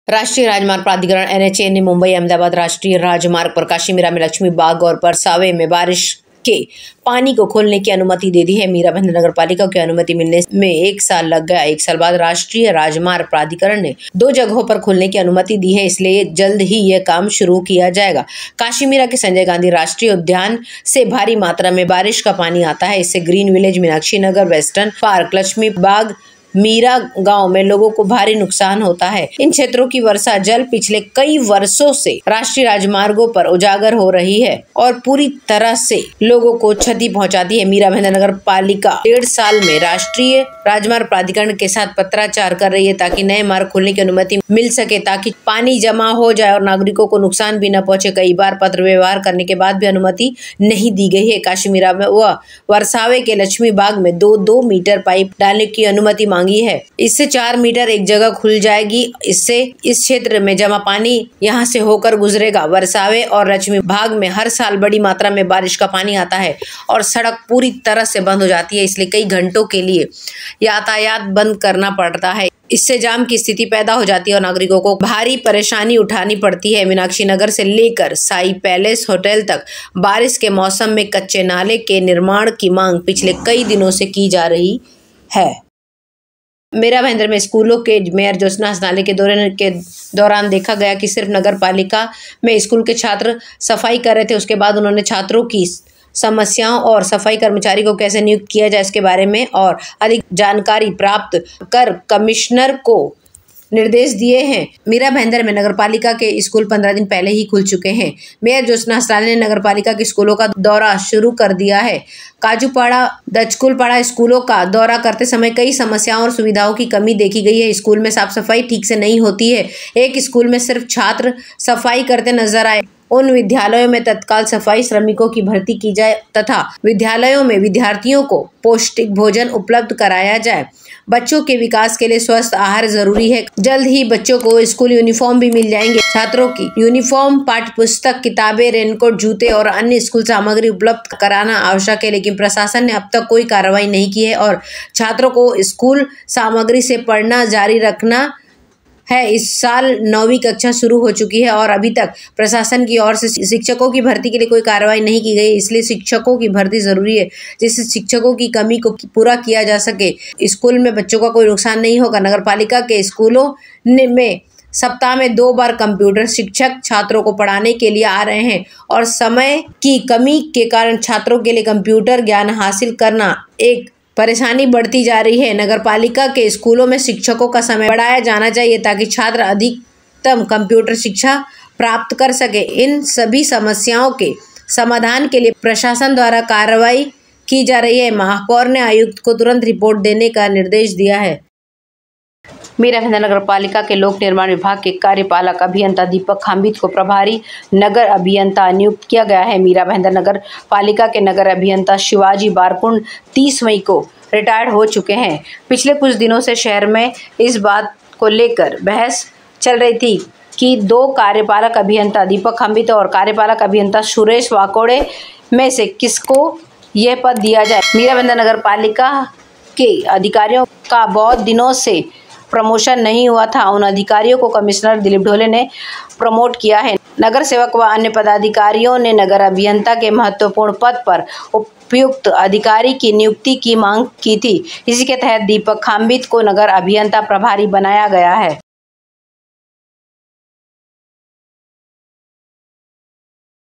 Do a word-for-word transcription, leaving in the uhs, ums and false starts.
राष्ट्रीय राजमार्ग प्राधिकरण एन एच ए ने मुंबई अहमदाबाद राष्ट्रीय राजमार्ग पर काशीमीरा में लक्ष्मी बाग और परसावे में बारिश के पानी को खोलने की अनुमति दे दी है। मीरा भाईंदर नगर पालिका को अनुमति मिलने में एक साल लग गया। एक साल बाद राष्ट्रीय राजमार्ग प्राधिकरण ने दो जगहों पर खोलने की अनुमति दी है, इसलिए जल्द ही यह काम शुरू किया जाएगा। काशीमीरा के संजय गांधी राष्ट्रीय उद्यान से भारी मात्रा में बारिश का पानी आता है। इससे green village, Meenakshi Nagar, western park, Lakshmi Bagh, Meera Gaon में लोगों को भारी नुकसान होता है। इन क्षेत्रों की वर्षा जल पिछले कई वर्षों से राष्ट्रीय राजमार्गों पर उजागर हो रही है और पूरी तरह से लोगों को क्षति पहुंचाती है। मीरा भाईंदर नगर पालिका डेढ़ साल में राष्ट्रीय राजमार्ग प्राधिकरण के साथ पत्राचार कर रही है ताकि नए मार्ग खोलने की अनुमति मिल सके, ताकि पानी जमा हो जाए और नागरिकों को नुकसान भी न पहुंचे। कई बार पत्र व्यवहार करने के बाद भी अनुमति नहीं दी गई है। काशीमीरा में व वर्सावे के लक्ष्मी बाग में दो दो मीटर पाइप डालने की अनुमति मांगी है। इससे चार मीटर एक जगह खुल जाएगी। इससे इस क्षेत्र में जमा पानी यहां से होकर गुजरेगा। वर्सावे और लक्ष्मी बाग में हर साल बड़ी मात्रा में बारिश का पानी आता है और सड़क पूरी तरह से बंद हो जाती है, इसलिए कई घंटों के लिए यातायात बंद करना पड़ता है। इससे जाम की स्थिति पैदा हो जाती है और नागरिकों को भारी परेशानी उठानी पड़ती है। मीनाक्षी नगर से लेकर साई पैलेस होटल तक बारिश के मौसम में कच्चे नाले के निर्माण की मांग पिछले कई दिनों से की जा रही है। मीरा भाईंदर में स्कूलों के मेयर ज्योत्सना हंसनाले के दौरे के दौरान देखा गया कि सिर्फ नगर पालिका में स्कूल के छात्र सफाई कर रहे थे। उसके बाद उन्होंने छात्रों की समस्याओं और सफाई कर्मचारी को कैसे नियुक्त किया जाए इसके बारे में और अधिक जानकारी प्राप्त कर कमिश्नर को निर्देश दिए हैं। मीरा भाईंदर में नगरपालिका के स्कूल पंद्रह दिन पहले ही खुल चुके हैं। मेयर ज्योत्सना हंसनाले ने नगरपालिका के स्कूलों का दौरा शुरू कर दिया है। काजूपाड़ा, दचकुलपाड़ा स्कूलों का दौरा करते समय कई समस्याओं और सुविधाओं की कमी देखी गई है। स्कूल में साफ सफाई ठीक से नहीं होती है। एक स्कूल में सिर्फ छात्र सफाई करते नजर आए। उन विद्यालयों में तत्काल सफाई श्रमिकों की भर्ती की जाए तथा विद्यालयों में विद्यार्थियों को पौष्टिक भोजन उपलब्ध कराया जाए। बच्चों के विकास के लिए स्वस्थ आहार जरूरी है। जल्द ही बच्चों को स्कूल यूनिफॉर्म भी मिल जाएंगे। छात्रों की यूनिफॉर्म, पाठ्य पुस्तक, किताबें, रेनकोट, जूते और अन्य स्कूल सामग्री उपलब्ध कराना आवश्यक है, लेकिन प्रशासन ने अब तक कोई कार्रवाई नहीं की है और छात्रों को स्कूल सामग्री से पढ़ना जारी रखना है। इस साल नौवीं कक्षा शुरू हो चुकी है और अभी तक प्रशासन की ओर से शिक्षकों की भर्ती के लिए कोई कार्रवाई नहीं की गई, इसलिए शिक्षकों की भर्ती जरूरी है जिससे शिक्षकों की कमी को पूरा किया जा सके। स्कूल में बच्चों का कोई नुकसान नहीं होगा। नगरपालिका के स्कूलों में सप्ताह में दो बार कंप्यूटर शिक्षक छात्रों को पढ़ाने के लिए आ रहे हैं और समय की कमी के कारण छात्रों के लिए कंप्यूटर ज्ञान हासिल करना एक परेशानी बढ़ती जा रही है। नगरपालिका के स्कूलों में शिक्षकों का समय बढ़ाया जाना चाहिए ताकि छात्र अधिकतम कंप्यूटर शिक्षा प्राप्त कर सके। इन सभी समस्याओं के समाधान के लिए प्रशासन द्वारा कार्रवाई की जा रही है। महापौर ने आयुक्त को तुरंत रिपोर्ट देने का निर्देश दिया है। मीरा भाईंदर नगर पालिका के लोक निर्माण विभाग के कार्यपालक अभियंता दीपक खाम्बित को प्रभारी नगर अभियंता नियुक्त किया गया है। मीरा भाईंदर नगर पालिका के नगर अभियंता शिवाजी बारकुंड तीस मई को रिटायर्ड हो चुके हैं। पिछले कुछ दिनों से शहर में इस बात को लेकर बहस चल रही थी कि दो कार्यपालक अभियंता दीपक खाम्बित और कार्यपालक अभियंता सुरेश वाकोड़े में से किसको यह पद दिया जाए। मीरा भाईंदर नगर पालिका के अधिकारियों का बहुत दिनों से प्रमोशन नहीं हुआ था। उन अधिकारियों को कमिश्नर दिलीप ढोले ने प्रमोट किया है। नगर सेवक व अन्य पदाधिकारियों ने नगर अभियंता के महत्वपूर्ण पद पर उपयुक्त अधिकारी की नियुक्ति की मांग की थी। इसी के तहत दीपक खाम्बित को नगर अभियंता प्रभारी बनाया गया है।